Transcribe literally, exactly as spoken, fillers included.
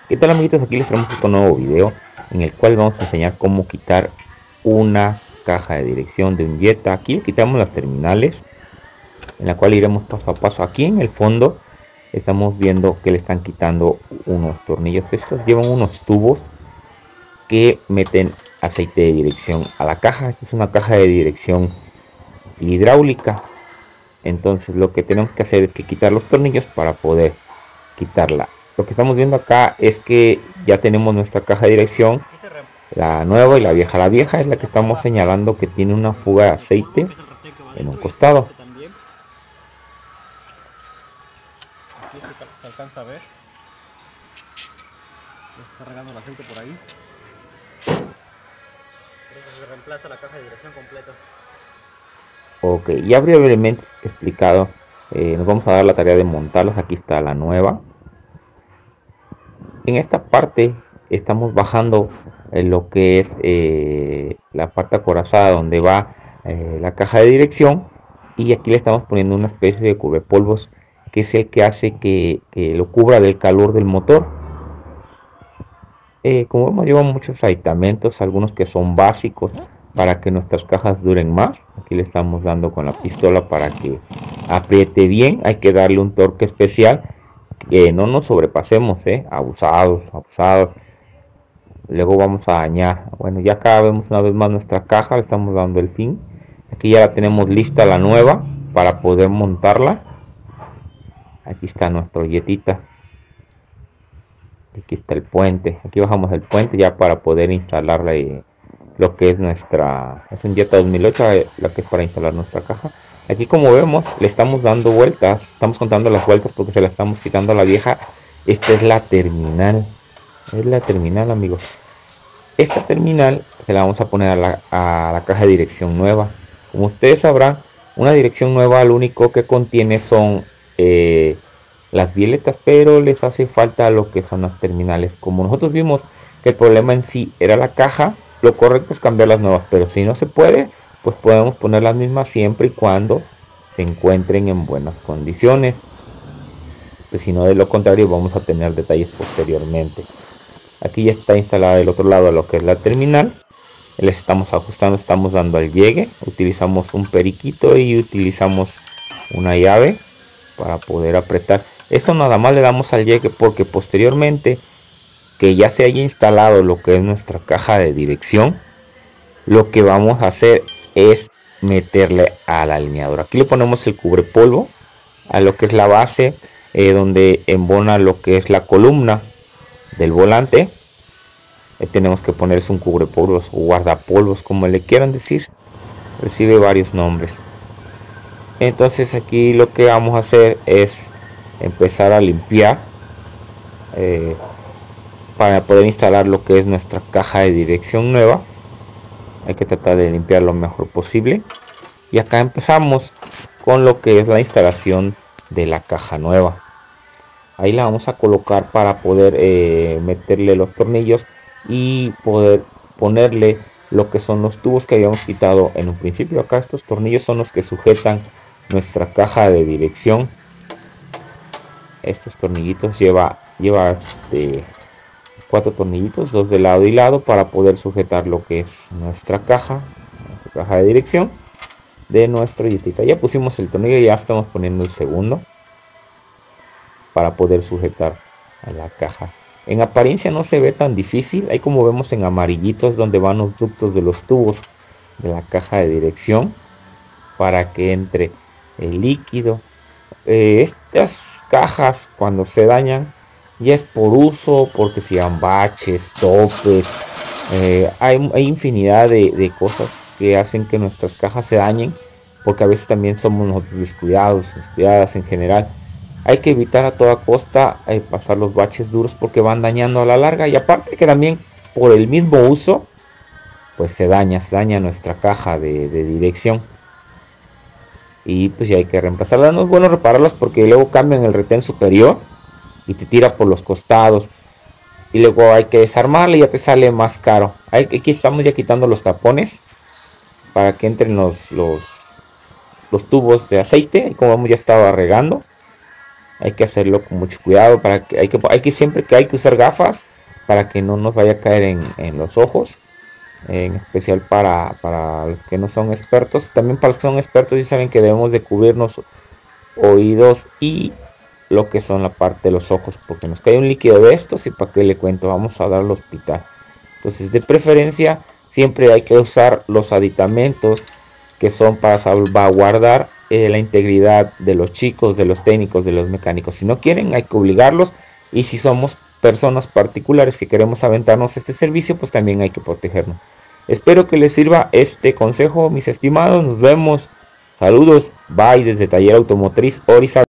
¿Qué tal, amiguitos? Aquí les traemos otro nuevo video en el cual vamos a enseñar cómo quitar una caja de dirección de un Jetta. Aquí quitamos las terminales, en la cual iremos paso a paso. Aquí en el fondo estamos viendo que le están quitando unos tornillos. Estos llevan unos tubos que meten aceite de dirección a la caja. Esta es una caja de dirección hidráulica. Entonces lo que tenemos que hacer es que quitar los tornillos para poder quitarla. Lo que estamos viendo acá es que ya tenemos nuestra caja de dirección, la nueva y la vieja. La vieja es la que estamos señalando que tiene una fuga de aceite en un costado. Aquí se alcanza a ver. Se está regando el aceite por ahí. Por eso se reemplaza la caja de dirección completa. Ok, ya brevemente explicado, eh, nos vamos a dar la tarea de montarlos. Aquí está la nueva. En esta parte estamos bajando eh, lo que es eh, la parte acorazada donde va eh, la caja de dirección, y aquí le estamos poniendo una especie de cubrepolvos que es el que hace que, que lo cubra del calor del motor. Eh, como vemos, lleva muchos aditamentos, algunos que son básicos para que nuestras cajas duren más. Aquí le estamos dando con la pistola para que apriete bien. Hay que darle un torque especial, que no nos sobrepasemos, ¿eh? abusados, abusados. Luego vamos a dañar. Bueno, ya acá vemos una vez más nuestra caja, le estamos dando el fin. Aquí ya la tenemos lista, la nueva, para poder montarla. Aquí está nuestro Jettita. Aquí está el puente. Aquí bajamos el puente ya para poder instalarla y lo que es nuestra, es un Jetta dos mil ocho, la que es para instalar nuestra caja. Aquí, como vemos, le estamos dando vueltas, estamos contando las vueltas porque se la estamos quitando a la vieja. Esta es la terminal, es la terminal, amigos. Esta terminal se la vamos a poner a la, a la caja de dirección nueva. Como ustedes sabrán, una dirección nueva lo único que contiene son eh, las violetas, pero les hace falta lo que son las terminales. Como nosotros vimos que el problema en sí era la caja, lo correcto es cambiar las nuevas, pero si no se puede, pues podemos poner las mismas siempre y cuando se encuentren en buenas condiciones. Pues si no, de lo contrario vamos a tener detalles posteriormente. Aquí ya está instalada del otro lado lo que es la terminal. Les estamos ajustando, estamos dando al llegue. Utilizamos un periquito y utilizamos una llave para poder apretar. Esto nada más le damos al llegue porque posteriormente que ya se haya instalado lo que es nuestra caja de dirección, lo que vamos a hacer es meterle al alineador. Aquí le ponemos el cubrepolvo a lo que es la base, eh, donde embona lo que es la columna del volante. Eh, tenemos que ponerse un cubrepolvos o guardapolvos, como le quieran decir, recibe varios nombres. Entonces aquí lo que vamos a hacer es empezar a limpiar eh, para poder instalar lo que es nuestra caja de dirección nueva. Hay que tratar de limpiar lo mejor posible, y acá empezamos con lo que es la instalación de la caja nueva. Ahí la vamos a colocar para poder eh, meterle los tornillos y poder ponerle lo que son los tubos que habíamos quitado en un principio. Acá estos tornillos son los que sujetan nuestra caja de dirección. Estos tornillitos lleva lleva este, cuatro tornillitos, dos de lado y lado, para poder sujetar lo que es nuestra caja, nuestra caja de dirección de nuestro Jettita. Ya pusimos el tornillo, ya estamos poniendo el segundo para poder sujetar a la caja. En apariencia no se ve tan difícil. Ahí, como vemos en amarillitos, donde van los ductos de los tubos de la caja de dirección para que entre el líquido. Eh, estas cajas, cuando se dañan, ya es por uso, porque si han baches, topes, eh, hay, hay infinidad de, de cosas que hacen que nuestras cajas se dañen, porque a veces también somos nosotros descuidados, descuidadas en general. Hay que evitar a toda costa eh, pasar los baches duros, porque van dañando a la larga, y aparte que también por el mismo uso pues se daña, se daña nuestra caja de, de dirección, y pues ya hay que reemplazarla. No es bueno repararlas porque luego cambian el retén superior y te tira por los costados, y luego hay que desarmarla y ya te sale más caro. Aquí estamos ya quitando los tapones para que entren los, los, los tubos de aceite, y como vemos ya estaba regando. hay que hacerlo con mucho cuidado, para que hay que, hay que siempre que hay que usar gafas para que no nos vaya a caer en, en los ojos, en especial para, para los que no son expertos. También para los que son expertos y saben que debemos de cubrirnos oídos y lo que son la parte de los ojos, porque nos cae un líquido de estos y para qué le cuento, vamos a dar al hospital. Entonces, de preferencia siempre hay que usar los aditamentos que son para salvaguardar eh, la integridad de los chicos, de los técnicos, de los mecánicos. Si no quieren, hay que obligarlos, y si somos personas particulares que queremos aventarnos este servicio, pues también hay que protegernos. Espero que les sirva este consejo, mis estimados. Nos vemos. Saludos. Bye desde Taller Automotriz Orizaba.